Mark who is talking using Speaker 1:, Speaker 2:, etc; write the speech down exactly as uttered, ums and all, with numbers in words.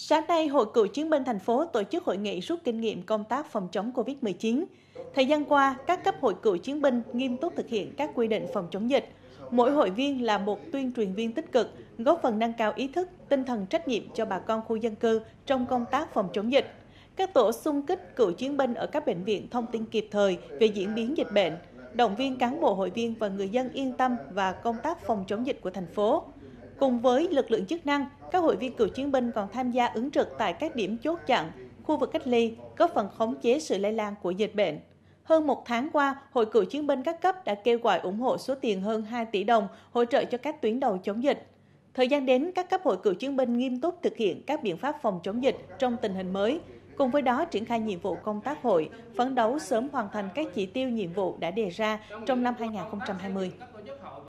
Speaker 1: Sáng nay, Hội Cựu chiến binh thành phố tổ chức hội nghị rút kinh nghiệm công tác phòng chống Covid mười chín. Thời gian qua, các cấp hội cựu chiến binh nghiêm túc thực hiện các quy định phòng chống dịch. Mỗi hội viên là một tuyên truyền viên tích cực, góp phần nâng cao ý thức, tinh thần trách nhiệm cho bà con khu dân cư trong công tác phòng chống dịch. Các tổ xung kích cựu chiến binh ở các bệnh viện thông tin kịp thời về diễn biến dịch bệnh, động viên cán bộ hội viên và người dân yên tâm và công tác phòng chống dịch của thành phố. Cùng với lực lượng chức năng, các hội viên cựu chiến binh còn tham gia ứng trực tại các điểm chốt chặn, khu vực cách ly, góp phần khống chế sự lây lan của dịch bệnh. Hơn một tháng qua, Hội Cựu chiến binh các cấp đã kêu gọi ủng hộ số tiền hơn hai tỷ đồng hỗ trợ cho các tuyến đầu chống dịch. Thời gian đến, các cấp hội cựu chiến binh nghiêm túc thực hiện các biện pháp phòng chống dịch trong tình hình mới, cùng với đó triển khai nhiệm vụ công tác hội, phấn đấu sớm hoàn thành các chỉ tiêu nhiệm vụ đã đề ra trong năm hai nghìn không trăm hai mươi.